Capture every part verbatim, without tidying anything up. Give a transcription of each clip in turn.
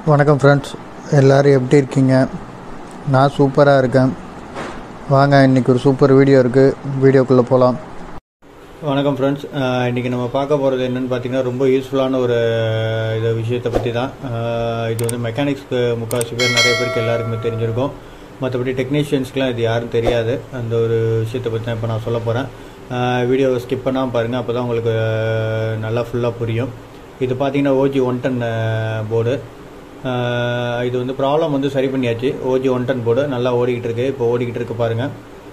வணக்கம் ஃப்ரெண்ட்ஸ், எல்லோரும் எப்படி இருக்கீங்க? நான் சூப்பராக இருக்கேன். வாங்க, இன்றைக்கி ஒரு சூப்பர் வீடியோ இருக்குது, வீடியோக்குள்ளே போகலாம். வணக்கம் ஃப்ரெண்ட்ஸ், இன்றைக்கி நம்ம பார்க்க போகிறது என்னென்னு பார்த்தீங்கன்னா ரொம்ப யூஸ்ஃபுல்லான ஒரு இது விஷயத்தை பற்றி தான். இது வந்து மெக்கானிக்ஸ்க்கு முக்கால்வாசி பேர் நிறைய பேருக்கு எல்லாருக்குமே தெரிஞ்சிருக்கும். மற்றபடி டெக்னீஷியன்ஸ்க்குலாம் இது யாரும் தெரியாது. அந்த ஒரு விஷயத்தை பற்றி தான் இப்போ நான் சொல்ல போகிறேன். வீடியோவை ஸ்கிப் பண்ணாமல் பாருங்கள், அப்போ தான் உங்களுக்கு நல்லா ஃபுல்லாக புரியும். இது பார்த்தீங்கன்னா ஓஜி ஒன் டன் போர்டு. இது வந்து ப்ராப்ளம் வந்து சரி பண்ணியாச்சு. ஓஜி ஒன் டன் போர்டு நல்லா ஓடிக்கிட்டு இருக்குது. இப்போ ஓடிக்கிட்டு இருக்கு பாருங்கள்.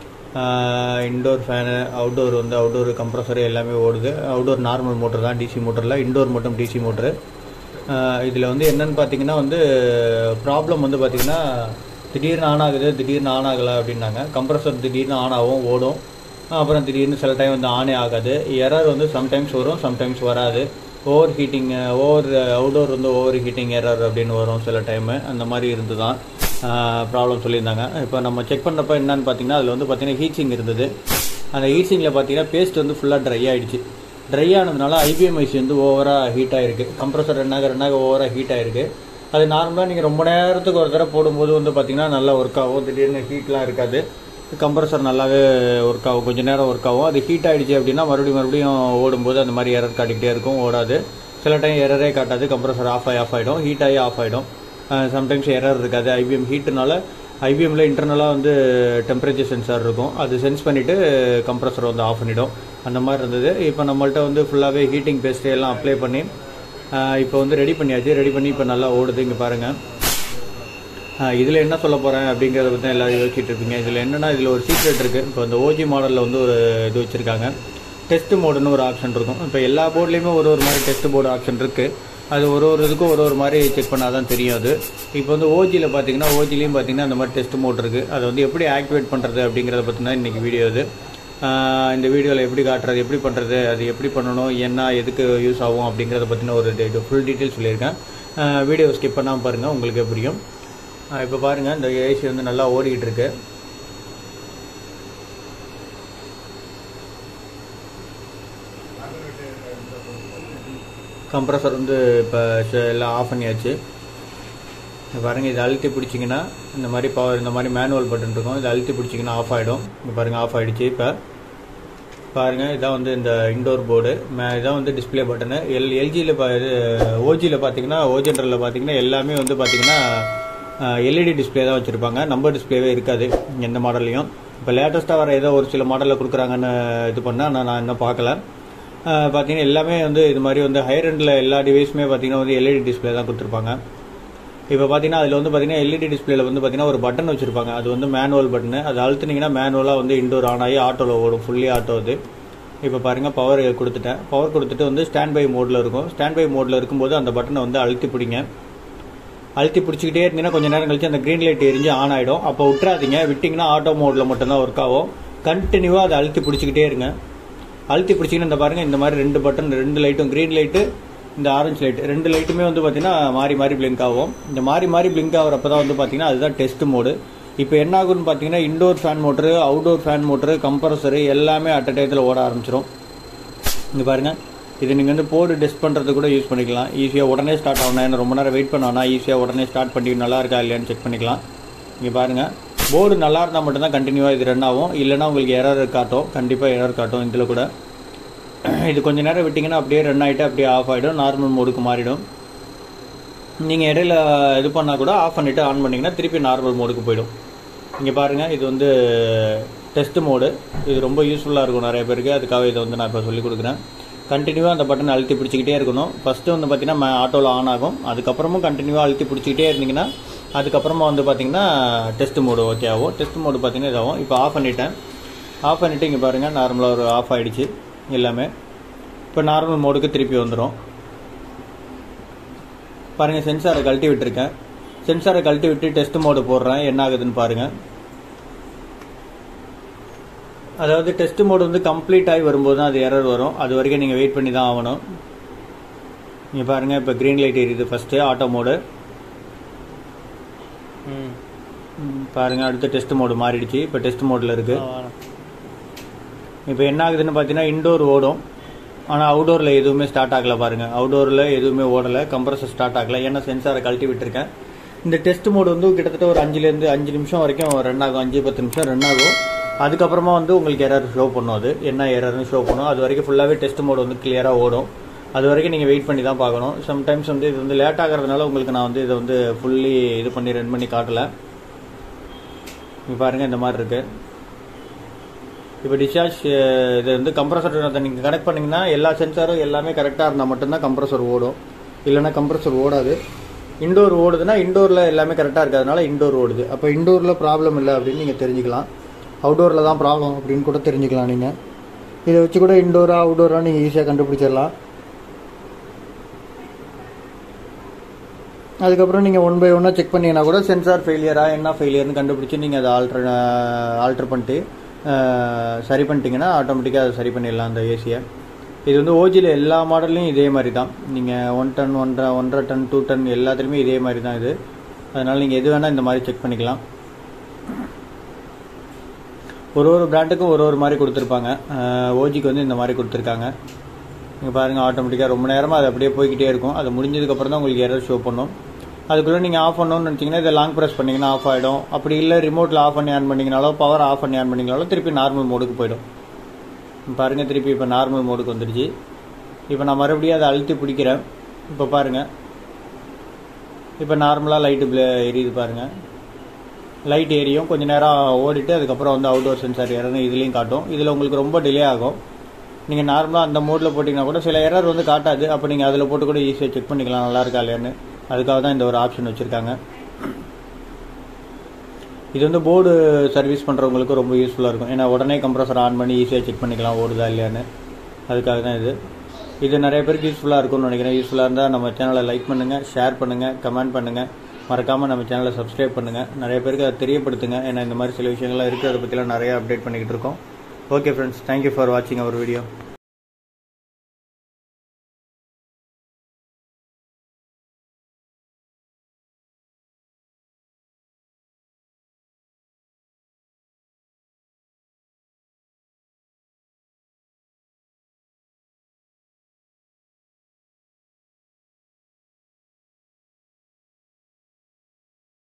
இன்டோர் ஃபேனு, அவுட்டோர் வந்து அவுட்டோர் கம்ப்ரஸரு எல்லாமே ஓடுது. அவுட்டோர் நார்மல் மோட்டர் தான், டிசி மோட்டரில். இன்டோர் மட்டும் டிசி மோட்ரு. இதில் வந்து என்னென்னு பார்த்தீங்கன்னா வந்து ப்ராப்ளம் வந்து பார்த்திங்கன்னா திடீர்னு ஆன் ஆகுது, திடீர்னு ஆன் ஆகலை அப்படின்னாங்க. கம்ப்ரஸர் திடீர்னு ஆன் ஆகும், ஓடும். அப்புறம் திடீர்னு சில டைம் வந்து ஆனே ஆகாது. எரர் வந்து சம்டைம்ஸ் வரும், சம்டைம்ஸ் வராது. ஓவர் ஹீட்டிங், ஓவர் அவுட்டோர் வந்து ஓவர் ஹீட்டிங் எரர் அப்படின்னு வரும் சில டைமு. அந்த மாதிரி இருந்து தான் ப்ராப்ளம் சொல்லியிருந்தாங்க. இப்போ நம்ம செக் பண்ணப்போ என்னன்னு பார்த்தீங்கன்னா அதில் வந்து பார்த்தீங்கன்னா ஹீட்ஸிங் இருந்தது. அந்த ஹீட்ஸிங்கில் பார்த்தீங்கன்னா பேஸ்ட் வந்து ஃபுல்லாக ட்ரை ஆகிடுச்சு. ட்ரை ஆனதுனால ஐபிஎம்ஐசி வந்து ஓவராக ஹீட் ஆகிருக்கு. கம்ப்ரஸர் ரெண்டாக ரெண்டாக ஓவராக ஹீட் ஆகிருக்கு. அது நார்மலாக நீங்கள் ரொம்ப நேரத்துக்கு ஒரு தடவை போடும்போது வந்து பார்த்திங்கன்னா நல்லா ஒர்க் ஆகும். திடீர்னு ஹீட்லாம் இருக்காது. கம்ப்ரஸர் நல்லாவே ஒர்க் ஆகும், கொஞ்சம் நேரம் ஒர்க் ஆகும். அது ஹீட் ஆகிடுச்சு அப்படின்னா மறுபடியும் மறுபடியும் ஓடும்போது அந்த மாதிரி எரர் காட்டிக்கிட்டே இருக்கும், ஓடாது. சில டைம் எரரே காட்டாது, கம்ப்ரஸர் ஆஃப் ஆகி ஆஃப் ஆகிடும், ஹீட் ஆகி ஆஃப் ஆகிடும். சம்டைம்ஸ் எரர் இருக்காது. ஐபிஎம் ஹீட்டுனால ஐபிஎம்மில் இன்டர்னலாக வந்து டெம்பரேச்சர் சென்சார் இருக்கும், அது சென்ஸ் பண்ணிவிட்டு கம்ப்ரஸர் வந்து ஆஃப் பண்ணிவிடும். அந்த மாதிரி இருந்தது. இப்போ நம்மள்ட்ட வந்து ஃபுல்லாகவே ஹீட்டிங் பேஸ்ட்டு எல்லாம் அப்ளை பண்ணி இப்போ வந்து ரெடி பண்ணியாச்சு. ரெடி பண்ணி இப்போ நல்லா ஓடுது. இங்கே பாருங்கள். இதில் என்ன சொல்ல போகிறேன் அப்படிங்கிறத பற்றி தான் எல்லோரும் யோசிச்சுட்டு இருப்பீங்க. இதில் என்னென்னா இதில் ஒரு சீக்ரெட் இருக்குது. இப்போ இந்த ஓஜி மாடலில் வந்து ஒரு இது வச்சுருக்காங்க, டெஸ்ட் மோடுன்னு ஒரு ஆப்ஷன் இருக்கும். இப்போ எல்லா போர்ட்லேயுமே ஒரு ஒரு மாதிரி டெஸ்ட் போர்டு ஆப்ஷன் இருக்குது. அது ஒரு ஒரு இதுக்கும் ஒரு ஒரு மாதிரி செக் பண்ணால் தான் தெரியும். அது இப்போ வந்து ஓஜியில் பார்த்தீங்கன்னா ஓஜிலையும் பார்த்தீங்கன்னா அந்த மாதிரி டெஸ்ட் மோட் இருக்குது. அதை வந்து எப்படி ஆக்டிவேட் பண்ணுறது அப்படிங்கிறத பற்றி தான் இன்றைக்கி வீடியோ. இது இந்த வீடியோவில் எப்படி காட்டுறது, எப்படி பண்ணுறது, அது எப்படி பண்ணணும், என்ன எதுக்கு யூஸ் ஆகும் அப்படிங்கிறத பற்றின ஒரு ஃபுல் டீட்டெயில் சொல்லியிருக்கேன். வீடியோ ஸ்கிப் பண்ணாமல் பாருங்கள், உங்களுக்கே புரியும். இப்போ பாருங்கள், இந்த ஏசி வந்து நல்லா ஓடிக்கிட்டு இருக்கு. கம்ப்ரஸர் வந்து இப்போ எல்லாம் ஆஃப் பண்ணியாச்சு. பாருங்கள், இதை அழுத்தி பிடிச்சிங்கன்னா இந்த மாதிரி பவர், இந்த மாதிரி மேனுவல் பட்டன் இருக்கும். இதை அழுத்தி பிடிச்சிங்கன்னா ஆஃப் ஆகிடும். இப்போ பாருங்கள், ஆஃப் ஆகிடுச்சு. இப்போ பாருங்கள், இதான் வந்து இந்த இன்டோர் போர்டு. மே இதான் வந்து டிஸ்பிளே பட்டனு. எல் எல்ஜியில் பா இது ஓஜியில் பார்த்தீங்கன்னா, ஓஜென்ரலில் பார்த்தீங்கன்னா எல்லாமே வந்து பார்த்தீங்கன்னா எல்இடி டிஸ்பிளே தான் வச்சுருப்பாங்க. நம்பர் டிஸ்பிளேவே இருக்காது எந்த மாடல்லையும். இப்போ லேட்டஸ்ட்டாக வர ஏதோ ஒரு சில மாடலில் கொடுக்குறாங்கன்னு இது பண்ணால் நான் நான் இன்னும் பார்க்கல. பார்த்தீங்கன்னா எல்லாமே வந்து இது மாதிரி வந்து ஹையர் எண்டில் எல்லா டிவைஸுமே பார்த்தீங்கன்னா வந்து எல்இடி டிஸ்பிளே தான் கொடுத்துருப்பாங்க. இப்போ பார்த்தீங்கன்னா அதில் வந்து பார்த்தீங்கன்னா எல்இடி டிஸ்பிளேல வந்து பார்த்தீங்கன்னா ஒரு பட்டன் வச்சுருப்பாங்க. அது வந்து மேனுவல் பட்டனு. அது அழுத்துனீங்கன்னா மேனுவலாக வந்து இன்டோர் ஆன் ஆகி ஆட்டோவில் ஓடும், ஃபுல்லி ஆட்டோ. அது இப்போ பாருங்கள், பவர் கொடுத்துட்டேன். பவர் கொடுத்துட்டு வந்து ஸ்டாண்ட் பை மோடில் இருக்கும். ஸ்டாண்ட் பை மோடில் இருக்கும்போது அந்த பட்டனை வந்து அழுத்தி பிடிங்க. அழுத்தி பிடிச்சிக்கிட்டே இருந்தீங்கன்னா கொஞ்சம் நேரம் கழிச்சு அந்த க்ரீன் லைட் எரிஞ்சு ஆன் ஆகிடும். அப்போ விட்டுறாதீங்க. விட்டிங்கன்னா ஆட்டோ மோடில் மட்டும்தான் ஒர்க் ஆகும். கண்டினியூவாக அதை அழுத்தி பிடிச்சிக்கிட்டே இருங்க. அழுத்தி பிடிச்சிங்கன்னா இந்த பாருங்கள், இந்த மாதிரி ரெண்டு பட்டன், ரெண்டு லைட்டும், க்ரீன் லைட்டு, இந்த ஆரஞ்சு லைட்டு, ரெண்டு லைட்டுமே வந்து பார்த்தீங்கன்னா மாறி மாறி பிளிங்க் ஆகும். இந்த மாறி மாறி பிளிங்க் ஆகிறப்ப தான் வந்து பார்த்தீங்கன்னா அதுதான் டெஸ்ட் மோடு. இப்போ என்ன ஆகுன்னு பார்த்தீங்கன்னா indoor fan motor, outdoor fan motor, compressor எல்லாமே அட் அ டயத்தில் ஓட ஆரம்பிச்சிடும். இங்கே பாருங்கள், இது நீங்கள் வந்து போர்டு டெஸ்ட் பண்ணுறது கூட யூஸ் பண்ணிக்கலாம். ஈஸியாக உடனே ஸ்டார்ட் ஆகணும், ஏன்னா ரொம்ப நேரம் வெயிட் பண்ணோன்னா ஈஸியாக உடனே ஸ்டார்ட் பண்ணி நல்லா இருக்கா இல்லையான்னு செக் பண்ணிக்கலாம். இங்கே பாருங்கள், போர்டு நல்லா இருந்தால் மட்டும்தான் கண்டினியூவாக இது ரன் ஆகும். இல்லைனா உங்களுக்கு எரர் காட்டும், கண்டிப்பாக எரர் காட்டும். இதில் கூட இது கொஞ்சம் நேரம் விட்டிங்கன்னா அப்படியே ரன் ஆகிட்டு அப்படியே ஆஃப் ஆகிடும், நார்மல் மோடுக்கு மாறிடும். நீங்கள் இடையில இது பண்ணால் கூட ஆஃப் பண்ணிவிட்டு ஆன் பண்ணிங்கன்னா திருப்பி நார்மல் மோடுக்கு போயிடும். இங்கே பாருங்கள், இது வந்து டெஸ்ட் மோடு. இது ரொம்ப யூஸ்ஃபுல்லாக இருக்கும் நிறைய பேருக்கு. அதுக்காக இதை வந்து நான் இப்போ சொல்லிக் கொடுக்குறேன். கண்டினியூவாக அந்த பட்டனை அழுத்தி பிடிச்சிக்கிட்டே இருக்கணும். ஃபஸ்ட்டு வந்து பார்த்திங்கன்னா ஆட்டோவில் ஆன் ஆகும். அதுக்கப்புறமும் கண்டினியூவாக அழுத்தி பிடிச்சிக்கிட்டே இருந்தீங்கன்னா அதுக்கப்புறமா வந்து பார்த்திங்கன்னா டெஸ்ட் மோடு ஓகே ஆகும். டெஸ்ட் மோடு பார்த்திங்கன்னா இதாகும். இப்போ ஆஃப் பண்ணிட்டேன். ஆஃப் பண்ணிவிட்டு இங்கே பாருங்கள், நார்மலாக ஒரு ஆஃப் ஆகிடுச்சு எல்லாமே. இப்போ நார்மல் மோடுக்கு திருப்பி வந்துடும். பாருங்கள், சென்சாரை கழட்டி விட்டுருக்கேன். சென்சாரை கழட்டி விட்டு டெஸ்ட் மோடு போடுறேன், என்ன ஆகுதுன்னு பாருங்கள். அதாவது டெஸ்ட் மோடு வந்து கம்ப்ளீட் ஆகி வரும்போது தான் அது எரர் வரும். அது வரைக்கும் நீங்கள் வெயிட் பண்ணி தான் ஆகணும். நீங்கள் பாருங்கள், இப்போ க்ரீன் லைட் எரியுது ஃபஸ்ட்டு ஆட்டோ மோடு. பாருங்கள், அடுத்து டெஸ்ட் மோடு மாறிடுச்சு. இப்போ டெஸ்ட் மோடில் இருக்குது. இப்போ என்ன ஆகுதுன்னு பார்த்தீங்கன்னா இன்டோர் ஓடும், ஆனால் அவுடோரில் எதுவுமே ஸ்டார்ட் ஆகலை பாருங்கள். அவுடோரில் எதுவுமே ஓடலை, கம்ப்ரஸர் ஸ்டார்ட் ஆகலை. ஏன்னா சென்சாரை கழட்டி விட்டுருக்கேன். இந்த டெஸ்ட் மோடு வந்து கிட்டத்தட்ட ஒரு அஞ்சுலேருந்து அஞ்சு நிமிஷம் வரைக்கும் ரன் ஆகும். அஞ்சு பத்து நிமிஷம் ரன் ஆகும். அதுக்கப்புறமா வந்து உங்களுக்கு எரர் ஷோ பண்ணும். அது என்ன எரர்னு ஷோ பண்ணும். அது வரைக்கும் ஃபுல்லாகவே டெஸ்ட் மோடு வந்து கிளியராக ஓடும். அது வரைக்கும் நீங்கள் வெயிட் பண்ணி தான் பார்க்கணும். சம்டைம்ஸ் வந்து இது வந்து லேட் ஆகிறதுனால உங்களுக்கு நான் வந்து இதை வந்து ஃபுல்லி இது பண்ணி ரன் பண்ணி காட்டலை. இப்போ பாருங்கள் இந்த மாதிரி இருக்குது. இப்போ டிஸ்சார்ஜ் இது வந்து கம்ப்ரஸர் நீங்கள் கனெக்ட் பண்ணிங்கன்னா எல்லா சென்சாரும் எல்லாமே கரெக்டாக இருந்தால் மட்டும்தான் கம்ப்ரஸர் ஓடும். இல்லைன்னா கம்ப்ரஸர் ஓடாது. இண்டோர் ஓடுதுன்னா இண்டோரில் எல்லாமே கரெக்டாக இருக்கிறதுனால இண்டோர் ஓடுது. அப்போ இண்டோரில் ப்ராப்ளம் இல்லை அப்படின்னு நீங்கள் தெரிஞ்சுக்கலாம். அவுடோரில் தான் ப்ராப்ளம் அப்படின்னு கூட தெரிஞ்சுக்கலாம். நீங்கள் இதை வச்சு கூட இண்டோராக அவுடோராக நீங்கள் ஈஸியாக கண்டுபிடிச்சிடலாம். அதுக்கப்புறம் நீங்கள் ஒன் பை ஒன்னாக செக் பண்ணிங்கன்னா கூட சென்சார் ஃபெயிலியராக என்ன ஃபெயிலியர்னு கண்டுபிடிச்சி நீங்கள் அதை ஆல்ட்ரு ஆல்ட்ரு பண்ணிட்டு சரி பண்ணிட்டீங்கன்னா ஆட்டோமேட்டிக்காக அதை சரி பண்ணிடலாம் அந்த ஏசியை. இது வந்து ஓஜியில் எல்லா மாடல்லையும் இதே மாதிரி தான். நீங்கள் ஒன் டன் ஒன்றரை ஒன்றரை டன் டூ டன் எல்லாத்துலேயுமே இதே மாதிரி தான் இது. அதனால் நீங்கள் எது வேணால் இந்த மாதிரி செக் பண்ணிக்கலாம். ஒரு ஒரு பிராண்டுக்கும் ஒரு ஒரு மாதிரி கொடுத்துருப்பாங்க. ஓஜிக்கு வந்து இந்த மாதிரி கொடுத்துருக்காங்க. நீங்கள் பாருங்கள், ஆட்டோமேட்டிக்காக ரொம்ப நேரமாக அது அப்படியே போய்கிட்டே இருக்கும். அது முடிஞ்சதுக்கப்புறம் தான் உங்களுக்கு எரர் ஷோ பண்ணும். அதுக்குள்ளே நீங்கள் ஆஃப் பண்ணணும்னு நினச்சிங்கன்னா இதை லாங் ப்ரெஸ் பண்ணிங்கன்னா ஆஃப் ஆகிடும். அப்படி இல்லை ரிமோட்டில் ஆஃப் பண்ணி ஆன் பண்ணிங்கனாலோ பவர் ஆஃப் பண்ணி ஆன் பண்ணிங்கனாலோ திருப்பி நார்மல் மோடுக்கு போயிடும். பாருங்கள், திருப்பி இப்போ நார்மல் மோடுக்கு வந்துடுச்சு. இப்போ நான் மறுபடியும் அதை அழுத்தி பிடிக்கிறேன். இப்போ பாருங்கள், இப்போ நார்மலாக லைட்டு ப்ளே எரியுது பாருங்கள். லைட் ஏரியும் கொஞ்சம் நேரம் ஓடிட்டு அதுக்கப்புறம் வந்து அவுட்டோர் சென்சார் எரர்னு இதுலேயும் காட்டும். இதில் உங்களுக்கு ரொம்ப டிலே ஆகும். நீங்கள் நார்மலாக அந்த மோடில் போட்டிங்கன்னா கூட சில எரர் வந்து காட்டாது. அப்போ நீங்கள் அதில் போட்டு கூட ஈஸியாக செக் பண்ணிக்கலாம் நல்லா இருக்கா இல்லையான்னு. அதுக்காக தான் இந்த ஒரு ஆப்ஷன் வச்சுருக்காங்க. இது வந்து போர்டு சர்வீஸ் பண்ணுறவங்களுக்கு ரொம்ப யூஸ்ஃபுல்லாக இருக்கும். ஏன்னா உடனே கம்ப்ரஸர் ஆன் பண்ணி ஈஸியாக செக் பண்ணிக்கலாம் ஓடுதா இல்லையான்னு. அதுக்காக தான் இது இது நிறைய பேருக்கு யூஸ்ஃபுல்லாக இருக்கும்னு நினைக்கிறேன். யூஸ்ஃபுல்லாக இருந்தால் நம்ம சேனலை லைக் பண்ணுங்கள், ஷேர் பண்ணுங்கள், கமெண்ட் பண்ணுங்கள். மறக்காமல் நம்ம சேனலை சப்ஸ்கிரைப் பண்ணுங்கள். நிறைய பேருக்கு அதை தெரியப்படுத்துங்க. ஏன்னா இந்த மாதிரி சில விஷயங்கள்லாம் இருக்குது. அதை பற்றிலாம் நிறைய அப்டேட் பண்ணிக்கிட்டு இருக்கோம். ஓகே ஃப்ரெண்ட்ஸ், தேங்க்யூ ஃபார் வாட்சிங் அவர் வீடியோ.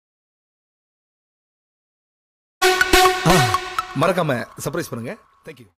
மறக்காம சர்ப்ரைஸ் பண்ணுங்க. தேங்க்யூ.